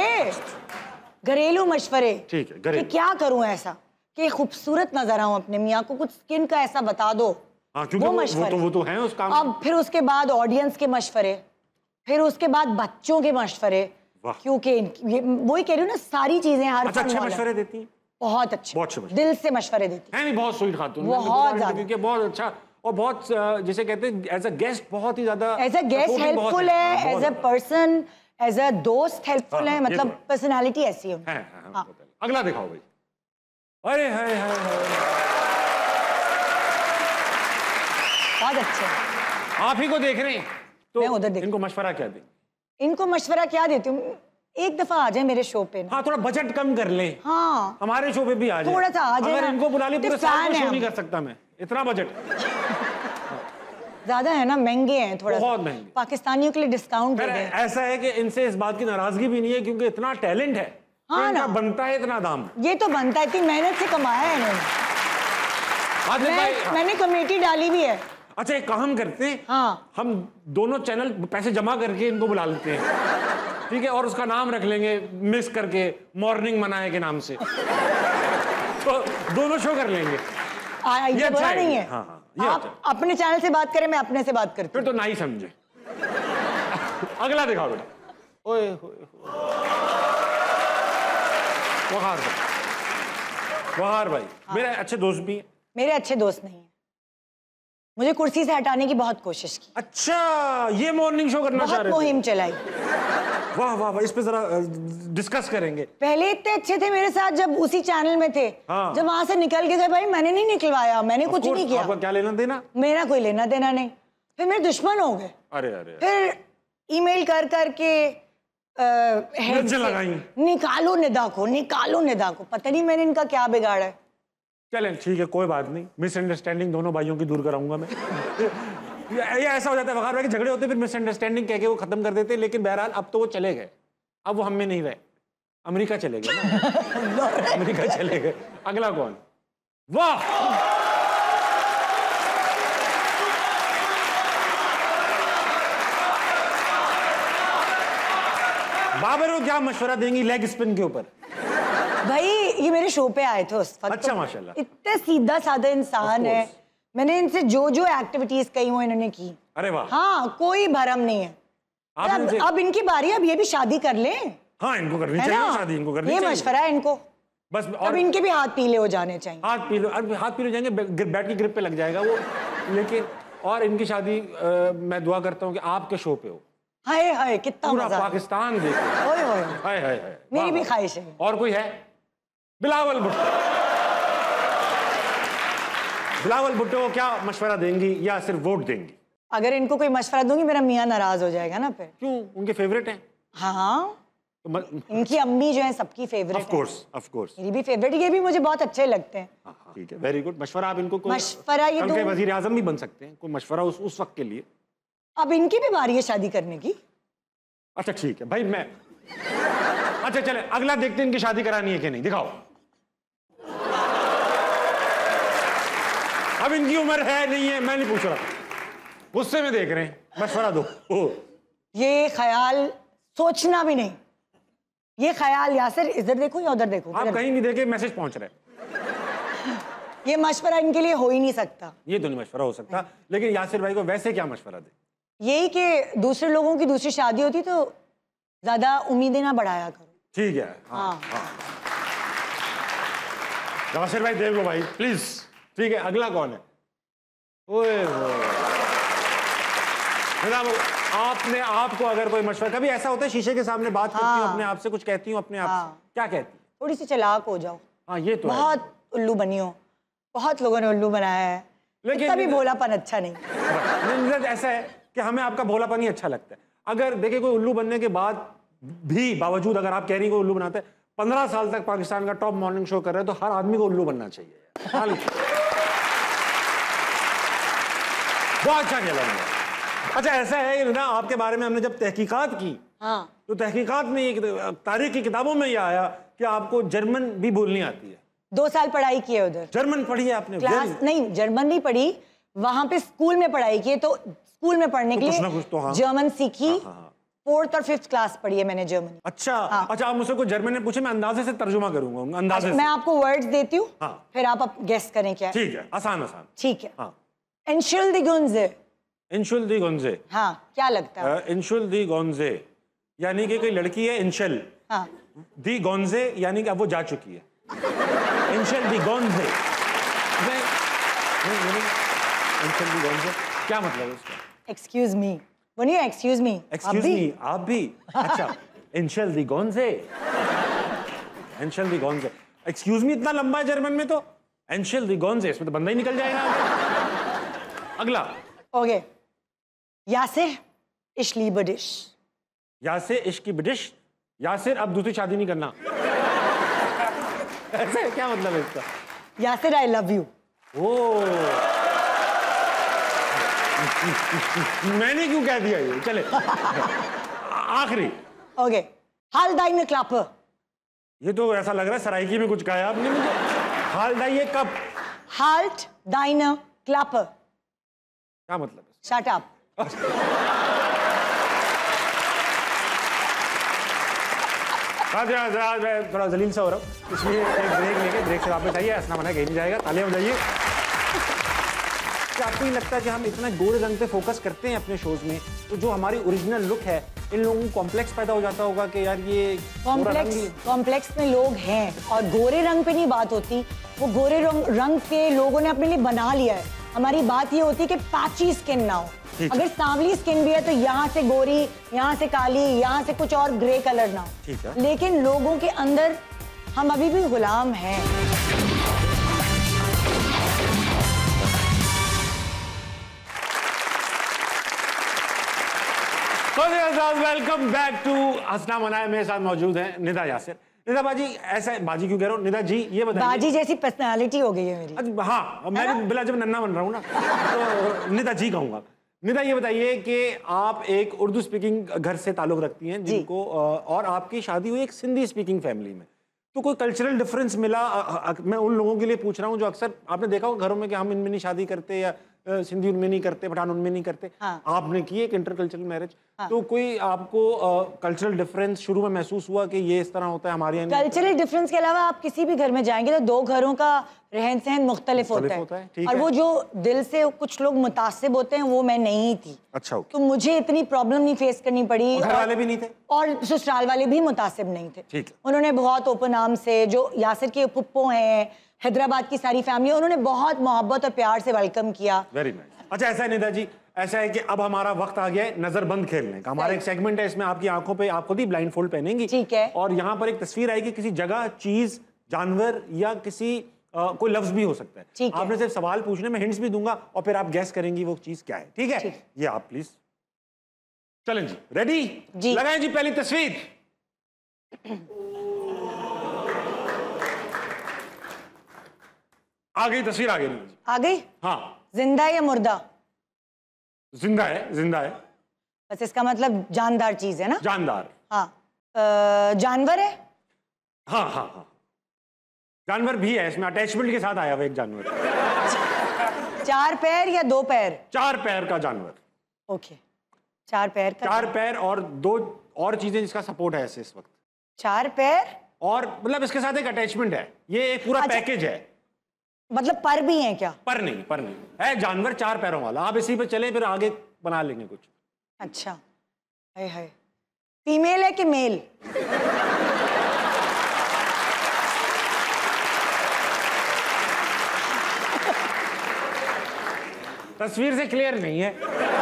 मशवरे, ठीक है, कि क्या करूँ ऐसा कि खूबसूरत नजर आऊं अपने मियाँ को, कुछ स्किन का ऐसा बता दो। हाँ, क्योंकि वो तो है उस काम। अब फिर उसके बाद ऑडियंस के मशवरे, फिर उसके बाद बच्चों के मशवरे, क्योंकि वही कह रही हूँ ना, सारी चीजें हर अच्छे मशवरे देती हैं, बहुत अच्छे, दिल से मशवरे देती हैं, बहुत स्वीट खातून, बहुत ज्यादा, बहुत अच्छा, और बहुत जिसे कहते हैं एज अ गेस्ट बहुत ही ज्यादा, एज अ गेस्ट हेल्पफुल है, as a person, as a दोस्त हेल्पफुल है, मतलब पर्सनालिटी ऐसी है। अगला दिखाओ भाई। अरे हाय हाय बहुत अच्छे, आप ही को देख रहे हैं, तो मैं उधर इनको मशवरा क्या दें? इनको मशवरा क्या देती हूँ, एक दफा आ जाए मेरे शो पे ना। हाँ, थोड़ा बजट कम कर ले। हाँ, हमारे शो पे भी आ जाए, थोड़ा सा आ जाए। अगर इनको बुला ली पूरे साल में शो नहीं कर सकता मैं, इतना बजट ज्यादा है ना, महंगे हैं थोड़ा, बहुत महंगे, पाकिस्तानियों के लिए डिस्काउंट दे दें। ऐसा है कि इनसे इस बात की नाराजगी भी नहीं है, क्योंकि इतना टैलेंट है, हाँ ना, बनता है इतना दाम, ये तो बनता है, इतनी मेहनत से कमाया है इन्होंने, मैंने कमेटी डाली भी है। अच्छा, एक काम करते हैं, हाँ, हम दोनों चैनल पैसे जमा करके इनको बुला लेते हैं, ठीक है, और उसका नाम रख लेंगे मिक्स करके, मॉर्निंग मनाए के नाम से, तो दोनों शो कर लेंगे। ये बुरा नहीं है। हाँ, आप अपने चैनल से बात करें, मैं अपने से बात करती हूँ, फिर तो नहीं समझे। अगला दिखाओ बेटा। ओए वहार भाई, वहार भाई मेरे अच्छे दोस्त भी हैं। मेरे अच्छे दोस्त नहीं है, मुझे कुर्सी से हटाने की बहुत कोशिश की। अच्छा, ये मॉर्निंग शो करना चाह रहे थे? बहुत मुहिम चलाई। वाह वाह वाह, इस पे जरा डिस्कस करेंगे। पहले इतने अच्छे थे मेरे साथ जब उसी चैनल में थे। हाँ। जब वहां से निकल के गए भाई, मैंने नहीं निकलवाया, मैंने कुछ नहीं किया। आपका क्या लेना देना? मेरा कोई लेना देना नहीं। फिर मेरे दुश्मन हो गए। अरे अरे। फिर ईमेल कर करके हेड से निकालो निदा को, निकालो निदा को। पता नहीं मैंने इनका क्या बिगाड़ा है। चलें ठीक है, कोई बात नहीं, मिसअंडरस्टैंडिंग दोनों भाइयों की दूर कराऊंगा मैं। ये ऐसा हो जाता है वहार भाई के झगड़े होते, फिर मिसअंडरस्टैंडिंग कह के वो खत्म कर देते, लेकिन बहरहाल अब तो वो चले गए, अब वो हम में नहीं रहे, अमेरिका चले गए ना। अमेरिका चले गए। अगला कौन? वाह, बाबर को क्या मशवरा देंगी लेग स्पिन के ऊपर? भाई ये मेरे शो पे आए थे उस वक्त। अच्छा माशाल्लाह। इतने सीधा साधा इंसान है, मैंने इनसे जो जो एक्टिविटीज कही वो इन्होंने की। अरे वाह। हाँ, कोई भरम नहीं है। अब इनकी बारी है, अब ये भी शादी कर ले। हाँ, इनको करनी चाहिए शादी, इनको करनी चाहिए। ये मशवरा है इनको बस। और अब इनके भी हाथ पीले हो जाने चाहिए। हाथ पीले, हाथ पीले जाएंगे, बैट की ग्रिप पे लग जाएगा वो। लेकिन और इनकी शादी मैं दुआ करता हूँ कि आपके शो पे हो। हाय हाय, कितना पूरा मजा पाकिस्तान देखे। ओए ओए, हाय हाय हाय, मेरी भी ख्वाहिश है। और कोई है? बिलावल भुट्टो। बिलावल भुट्टो को क्या मशवरा देंगी या सिर्फ वोट देंगी? अगर इनको कोई मशवरा दूंगी मेरा मियाँ नाराज हो जाएगा ना फिर। क्यों, उनके फेवरेट हैं? हाँ, इनकी अम्मी जो है सबकी फेवरेट है। ऑफ कोर्स मेरी भी फेवरेट, ये भी मुझे बहुत अच्छे लगते हैं। ठीक है, वेरी गुड। मशवरा आप इनको मशवरा ये कल के वजीर आजम भी बन सकते हैं, कोई मशवरा उस वक्त के लिए। अब इनकी भी बारी है शादी करने की। अच्छा ठीक है भाई, मैं अच्छा चले अगला देखते हैं, इनकी शादी करानी है कि नहीं, दिखाओ। अब इनकी उम्र है नहीं है मैं नहीं पूछ रहा, गुस्से में देख रहे हैं, मशवरा दो। ये ख्याल सोचना भी नहीं, ये ख्याल यासिर इधर देखो या उधर देखो। आप कहीं भी देखे मैसेज पहुंच रहे। ये मशवरा इनके लिए हो ही नहीं सकता। ये तो नहीं मशवरा हो सकता, लेकिन यासिर भाई को वैसे क्या मशवरा दे? यही कि दूसरे लोगों की दूसरी शादी होती तो ज्यादा उम्मीदें ना बढ़ाया करो। ठीक है। हाँ। यासिर भाई देख लो भाई प्लीज। ठीक है, अगला कौन है? ओए आपने आपको अगर कोई मशवरा, कभी ऐसा होता है शीशे के सामने बात करती हूँ अपने आप से, कुछ कहती हूँ अपने आप से, क्या कहती? थोड़ी सी चालाक हो जाओ। हाँ ये तो बहुत उल्लू बनी हो, बहुत लोगों ने उल्लू बनाया है, लेकिन कभी भोलापन अच्छा नहीं। ऐसा है कि हमें आपका भोलापन ही अच्छा लगता है। अगर देखिए कोई उल्लू बनने के बाद भी बावजूद अगर आप कह रही को उल्लू बनाते हैं, 15 साल तक पाकिस्तान का टॉप मॉर्निंग शो कर रहे हैं, तो हर आदमी को उल्लू बनना चाहिए। बहुत अच्छा खेला। अच्छा ऐसा है ना, आपके बारे में हमने जब तहकीकात की, तो तहकीकात में एक तारीख की किताबों में यह आया कि आपको जर्मन भी बोलनी आती है। 2 साल पढ़ाई की है उधर। जर्मन पढ़ी है आपने? क्लास नहीं, जर्मन नहीं पढ़ी, वहां पे स्कूल में पढ़ाई की है, तो स्कूल में पढ़ने के लिए जर्मन सीखी। 4th और 5th क्लास पढ़ी है मैंने जर्मनी। अच्छा अच्छा, आप मुझसे कोई जर्मन में पूछे, मैं अंदाजे से तर्जुमा करूंगा। अंदाजे मैं आपको वर्ड्स देती हूँ, फिर आप गेस करें क्या है। ठीक है, आसान आसान। ठीक है। Entschuldigung। Entschuldigung। हाँ, क्या लगता है? Entschuldigung यानी कि कोई लड़की है इंशल, दी गोंजे यानी कि अब वो जा चुकी है। Entschuldigung। क्या मतलब है उसका? Excuse me। बोलिए excuse me। Excuse me, आप भी? अच्छा, Entschuldigung। Entschuldigung। Excuse me इतना लंबा है जर्मन में, तो Entschuldigung इसमें तो बंदा ही निकल जाएगा। अगला। Okay. Yasir ich liebe dich। Yasir इश्क की बिडिश। यासिर अब दूसरी शादी नहीं करना। ऐसे क्या मतलब है इसका? Yasir I love you। मैंने क्यों कह दिया ये? चले आखिरी। ओके। हाल दाइन क्लापर। ये तो ऐसा लग रहा है सराइकी में कुछ कहा आपने मुझे। हाल दाइए कब? हाल्ट दाइन क्लापर। क्या मतलब है? Shut up. मैं थोड़ा जलील सा हो रहा हूँ, इसलिए एक ब्रेक लेके ब्रेक से वापस आइए। ऐसा मना कहीं नहीं जाएगा, तालियां बजाइए। कि आपको नहीं लगता कि हम इतना गोरे रंग पे फोकस करते हैं अपने शोज में, तो जो हमारी ओरिजिनल लुक है, इन लोगों को कॉम्प्लेक्स पैदा हो जाता होगा कि यार ये कॉम्प्लेक्स में लोग हैं, और गोरे रंग पे नहीं बात होती, वो गोरे रंग के लोगों ने अपने लिए बना लिया है। हमारी बात ये होती है कि पैची स्किन ना हो। अगर सांवली स्किन भी है तो यहाँ से गोरी, यहाँ से काली, यहाँ से कुछ और ग्रे कलर ना हो। लेकिन लोगों के अंदर हम अभी भी गुलाम हैं। वेलकम बैक टू हंसना मनाए। मेरे साथ मौजूद हैं निदा यासिर। निदा बाजी, ऐसा बाजी क्यों कह रहा हूँ? निदा जी ये बताइए। बाजी जैसी पर्सनालिटी हो गई है मेरी। हाँ, मैं भी बिला जब नन्ना बन रहा हूँ ना, तो निदा जी कहूँगा। निदा ये बताइए कि आप एक उर्दू स्पीकिंग घर से ताल्लुक रखती हैं जिनको, और आपकी शादी हुई एक सिंधी स्पीकिंग फैमिली में, तो कोई कल्चरल डिफरेंस मिला? मैं उन लोगों के लिए पूछ रहा हूँ जो अक्सर आपने देखा होगा घरों में कि हम इनमें नहीं शादी करते, या सिंधी उनमें नहीं करते, पठान उनमें नहीं करते। हाँ। आपने की एक इंटरकल्चरल मैरिज। हाँ। तो कोई आपको कल्चरल डिफरेंस शुरू में महसूस हुआ कि ये इस तरह होता है हमारे यहाँ? कल्चरल डिफरेंस के अलावा आप किसी भी घर में जाएंगे तो दो घरों का रहन सहन मुख्तलिफ होता है। और वो जो दिल से कुछ लोग मुतासिब होते हैं वो मैं नहीं थी। अच्छा। तो मुझे इतनी प्रॉब्लम नहीं फेस करनी पड़ी। घर वाले भी नहीं थे और ससुराल वाले भी मुतासिब नहीं थे। ठीक। उन्होंने बहुत ओपन आर्म से, जो यासिर के पुप्पो हैं, हैदराबाद की सारी फैमिली, उन्होंने बहुत मोहब्बत और प्यार से वेलकम किया। Very nice. अच्छा, ऐसा है निदा जी, ऐसा है कि अब हमारा वक्त आ गया है नजरबंद खेलने का। हमारा एक सेगमेंट है, इसमें आपकी आंखों पे आप खुद ही ब्लाइंड फोल्ड पहनेंगी। ठीक है। और यहाँ पर एक तस्वीर आएगी किसी जगह, चीज, जानवर या किसी कोई लफ्ज भी हो सकता है। ठीक है। आपने सिर्फ सवाल पूछने में हिंट्स भी दूंगा और फिर आप गैस करेंगी वो चीज क्या है। ठीक है? ये आप प्लीज चलें जी। रेडी जी? लगाएं जी पहली तस्वीर। आ गई तस्वीर, आ गई। आ गई? हाँ। जिंदा या मुर्दा? जिंदा है, जिंदा है। बस इसका मतलब जानदार चीज है ना? जानदार। हाँ। जानवर है? हाँ हाँ हाँ, जानवर भी है, इसमें अटैचमेंट के साथ आया हुआ एक जानवर। 4 पैर या 2 पैर? 4 पैर का जानवर। ओके, 4 पैर का। 4 पैर और 2 और चीजें जिसका सपोर्ट है ऐसे इस वक्त। 4 पैर और मतलब इसके साथ एक अटैचमेंट है, ये एक पूरा पैकेज है। मतलब पर भी है क्या? पर नहीं, पर नहीं है, जानवर 4 पैरों वाला। आप इसी पे चले, फिर आगे बना लेंगे कुछ। अच्छा, हाय हाय। फीमेल है कि मेल? तस्वीर से क्लियर नहीं है।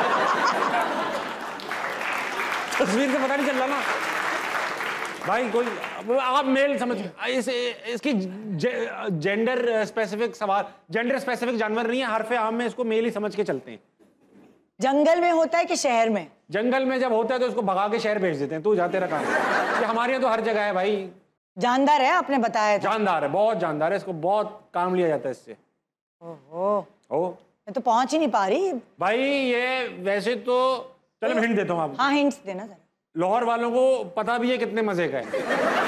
तस्वीर से पता नहीं चल रहा ना भाई। कोई आप मेल समझ, इसकी जेंडर स्पेसिफिक सवाल, जेंडर स्पेसिफिक जानवर नहीं है, हरफे आम में इसको मेल ही समझ के चलते हैं। जंगल में होता है कि शहर में? जंगल में जब होता है तो उसको भगा के शहर भेज देते हैं। तू जाते रखा है, हमारे यहाँ तो हर जगह है भाई। जानदार है, आपने बताया था। जानदार है, बहुत जानदार है, इसको बहुत काम लिया जाता है इससे। ओहो, मैं तो पहुंच ही नहीं पा रही भाई। ये वैसे तो चलो मैं हिंट देता हूँ आपको। हाँ, हिंट्स देना जरा। लाहौर वालों को पता भी है कितने मजे का है।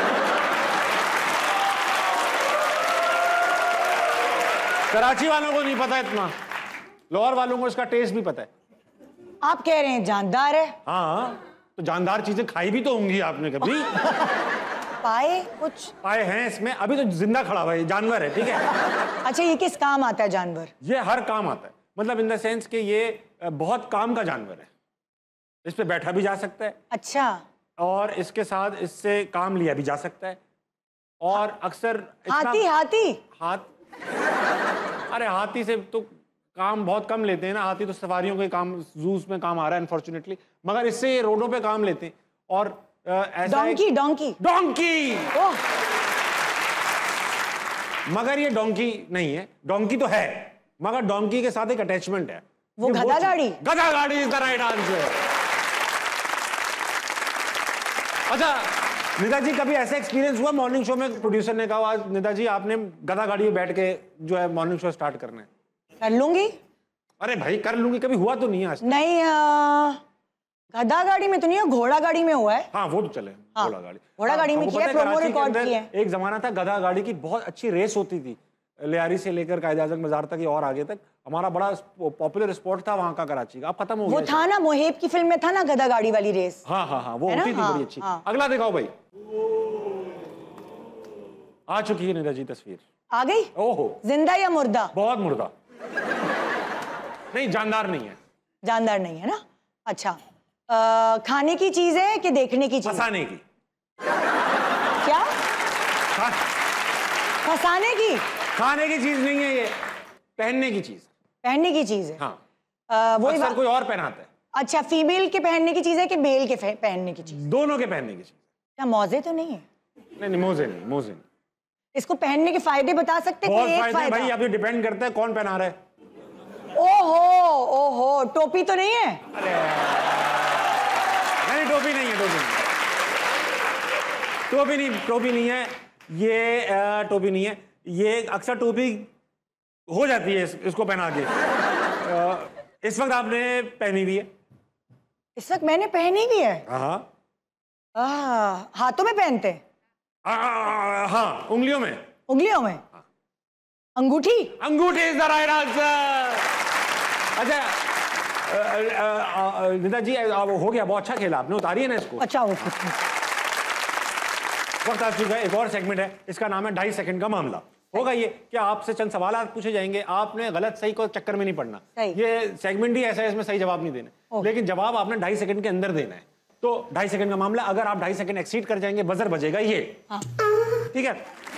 कराची वालों को नहीं पता इतना, लाहौर वालों को इसका टेस्ट भी पता है। आप कह रहे हैं जानदार है? हाँ, तो जानदार चीजें खाई भी तो होंगी आपने कभी। पाए कुछ? पाए हैं इसमें, अभी तो जिंदा खड़ा हुआ है, जानवर है। ठीक है। अच्छा, ये किस काम आता है जानवर? ये हर काम आता है, मतलब इन द सेंस कि ये बहुत काम का जानवर है। इस पे बैठा भी जा सकता है। अच्छा। और इसके साथ इससे काम लिया भी जा सकता है। और अक्सर हाथी अरे हाथी से तो काम बहुत कम लेते हैं ना, हाथी तो सवारियों के काम, जूस में काम आ रहा है अनफॉर्चुनेटली, मगर इससे ये रोडों पे काम लेते हैं। और ऐसा डोंकी मगर ये डोंकी नहीं है, डोंकी तो है मगर डोंकी के साथ एक अटैचमेंट है। वो गधा गाड़ी? गधा गाड़ी इज द राइट आंसर। अच्छा निदा जी, कभी ऐसा एक्सपीरियंस हुआ मॉर्निंग शो में प्रोड्यूसर ने कहा आज निदा जी आपने गधा गाड़ी में बैठ के जो है मॉर्निंग शो स्टार्ट करना है? कर लूंगी। अरे भाई कर लूंगी, कभी हुआ तो नहीं है आज? नहीं, गधा गाड़ी में तो नहीं है, घोड़ा गाड़ी में हुआ है। हाँ वो तो चले। हाँ, घोड़ा गाड़ी में किया, प्रोमो रिकॉर्ड किया। एक जमाना था गधा गाड़ी की बहुत अच्छी रेस होती थी, लियारी से लेकर कायद-ए-आज़म बाजार तक और आगे तक। हमारा बड़ा पॉपुलर स्पोर्ट था वहाँ का कराची का, अब खत्म हो गया। वो था ना, मोहेब की फिल्म में था ना गधा गाड़ी वाली रेस। हाँ हाँ हाँ, वो होती थी बड़ी अच्छी। अगला दिखाओ भाई। आ चुकी है निदा जी तस्वीर। आ गई? ओहो। जिंदा या मुर्दा? बहुत मुर्दा। नहीं, जानदार नहीं है। जानदार नहीं है ना? अच्छा, खाने की चीज है कि देखने की चीज? फंसाने की। क्या? फंसाने की? खाने की चीज नहीं है ये, पहनने की चीज। पहनने की चीज है। हाँ, वो अक्सर कोई और पहनाता है। अच्छा, फीमेल के पहनने की चीज है कि मेल के पहनने की चीज? दोनों के पहनने की चीज। क्या मोजे तो नहीं है? नहीं, मोजे नहीं, मोजे नहीं। इसको पहनने के फायदे बता सकते हैं? बहुत फायदे भाई, अब ये डिपेंड करता है कौन पहना रहा है। ओहो ओहो, टोपी तो नहीं है? नहीं, टोपी नहीं है, टोपी नहीं है ये, टोपी नहीं है ये। अक्सर टोपी हो जाती है इसको पहना के। इस वक्त आपने पहनी हुई है। इस वक्त मैंने पहनी भी है? हाँ। हाथों में पहनते हैं? हाँ, उंगलियों में। उंगलियों में? अंगूठी? अंगूठी इज द राइट आंसर। अच्छा निदा जी, हो गया, बहुत अच्छा खेला आपने, उतारिए ना इसको। अच्छा, वक्त आ चुका है, एक और सेगमेंट है, इसका नाम है 2.5 सेकंड का मामला। होगा ये कि आपसे चंद सवाल पूछे जाएंगे, आपने गलत सही को चक्कर में नहीं पड़ना। ये सेगमेंट ही ऐसा है, इसमें सही जवाब नहीं देना, लेकिन जवाब आपने 2.5 सेकंड के अंदर देना है। तो 2.5 सेकंड का मामला, अगर आप 2.5 सेकंड एक्सीड कर जाएंगे बजर बजेगा ये। ठीक है,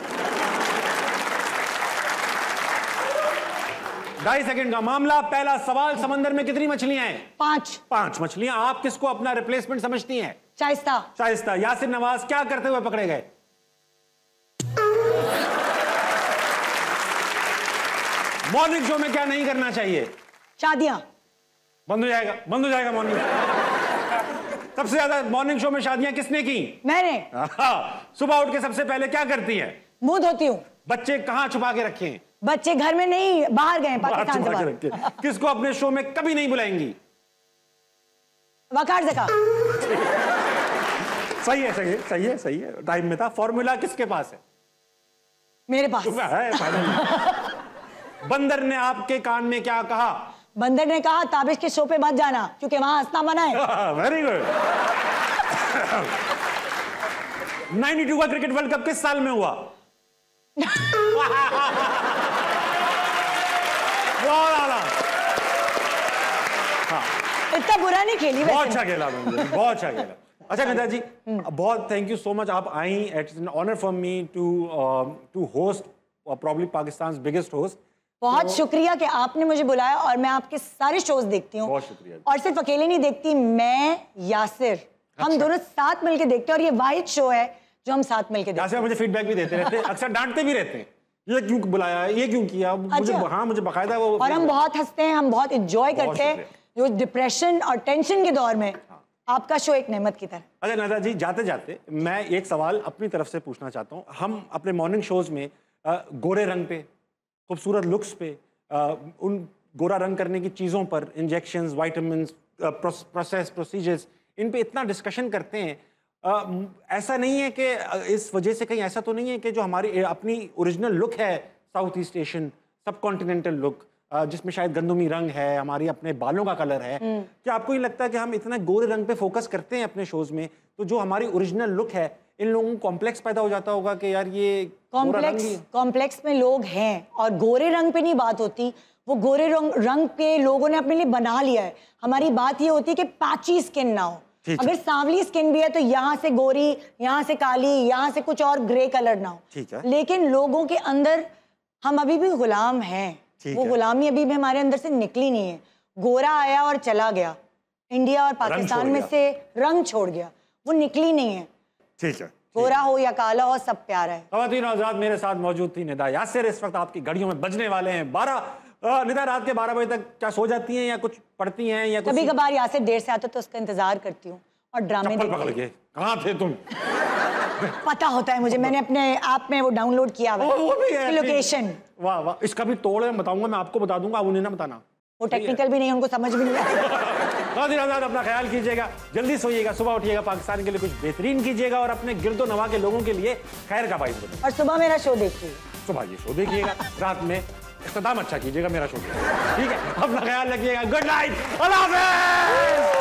2.5 सेकंड का मामला। पहला सवाल, समंदर में कितनी मछलियां हैं? 5 मछलियां। आप किसको अपना रिप्लेसमेंट समझती हैं? शाइस्ता। यासिर नवाज क्या करते हुए पकड़े गए? मॉर्निंग शो में क्या नहीं करना चाहिए? शादियां। बंद हो जाएगा मॉर्निंग। सबसे ज्यादा मॉर्निंग शो में शादियां किसने की? मैंने। सुबह उठ के सबसे पहले क्या करती है? मुंह धोती हूँ। बच्चे कहाँ छुपा के रखे हैं? बच्चे घर में नहीं, बाहर गए, पाकिस्तान से बाहर। किसको अपने शो में कभी नहीं बुलाएंगी? वकार ज़का। सही है, टाइम में था। फॉर्मूला किसके पास है? मेरे पास है। बंदर ने आपके कान में क्या कहा? बंदर ने कहा ताबिश के शो पे मत जाना क्योंकि वहां हंसना मना है। Very good. 92 का क्रिकेट वर्ल्ड कप किस साल में हुआ? इतना बुरा नहीं खेली, बहुत अच्छा खेला, बहुत अच्छा खेला। अच्छा निदा जी, बहुत थैंक यू सो मच, आप आई। It's an honour for me to host probably Pakistan biggest host. बहुत शुक्रिया कि आपने मुझे बुलाया और मैं आपके सारे शोज देखती हूँ। बहुत शुक्रिया। और सिर्फ अकेले नहीं देखती, मैं यासिर हम दोनों साथ मिलके देखते हैं और ये वाहिद शो है जो हम साथ मिलके देखते हैं। मुझे फीडबैक भी देते रहते हैं, अक्सर डांटते भी रहते हैं, ये क्यों बुलाया, ये क्यों किया। मुझे बकायदा वो। और हम बहुत हंसते हैं, हम बहुत एंजॉय करते हैं। जो डिप्रेशन और टेंशन के दौर में आपका शो एक नेमत की तरह। अच्छा नादा जी, जाते जाते मैं एक सवाल अपनी तरफ से पूछना चाहता हूँ। हम अपने मॉर्निंग शोज में गोरे रंग पे, खूबसूरत लुक्स पे, उन गोरा रंग करने की चीज़ों पर, इंजेक्शंस, विटामिन्स, प्रोसेस, प्रोसीजर्स, इन पे इतना डिस्कशन करते हैं। ऐसा नहीं है कि इस वजह से कहीं ऐसा तो नहीं है कि जो हमारी अपनी ओरिजिनल लुक है, south east Asian subcontinental look, जिसमें शायद गंदुमी रंग है, हमारी अपने बालों का कलर है, क्या आपको ये लगता है कि हम इतना गोरे रंग पे फोकस करते हैं अपने शोज में, तो जो हमारी ओरिजिनल लुक है, इन लोगों को कॉम्प्लेक्स पैदा हो जाता होगा कि यार ये कॉम्प्लेक्स में लोग हैं। और गोरे रंग पे नहीं बात होती, वो गोरे रंग पे लोगों ने अपने लिए बना लिया है। हमारी बात ये होती है कि पैची स्किन ना हो। अगर सांवली स्किन भी है तो यहाँ से गोरी, यहाँ से काली, यहाँ से कुछ और ग्रे कलर ना हो। लेकिन लोगों के अंदर हम अभी भी गुलाम हैं, वो गुलामी अभी भी हमारे अंदर से निकली नहीं है। गोरा आया और चला गया, इंडिया और पाकिस्तान में से रंग छोड़ गया, वो निकली नहीं है। ठीक है, गोरा हो या काला हो, सब प्यारा है। ख़वातीन और हज़रात, मेरे साथ मौजूद थी निदा यासिर। इस वक्त आपकी घड़ियों में बजने वाले हैं 12। निदा, रात के 12 बजे तक क्या सो जाती हैं या कुछ पढ़ती हैं या कभी कभार यासिर देर से आता तो उसका इंतजार करती हूँ और ड्रामे पकड़ के। कहाँ थे तुम? पता होता है मुझे, मैंने अपने ऐप में वो डाउनलोड किया हुआ है लोकेशन। वाह वाह, इसका भी तोड़ है, बताऊंगा मैं आपको, बता दूंगा, उन्हें ना बताना। वो टेक्निकल भी नहीं, उनको समझ भी नहीं आएगा। अपना ख्याल कीजिएगा, जल्दी सोइएगा, सुबह उठिएगा, पाकिस्तान के लिए कुछ बेहतरीन कीजिएगा और अपने गिरदो नवा के लोगों के लिए खैर का बाइस बने। और सुबह मेरा शो देखिए, सुबह ये शो देखिएगा, रात में इख्तिताम अच्छा कीजिएगा मेरा शो। ठीक है, अपना ख्याल रखिएगा। गुड नाइट, अल्लाह हाफ़िज़।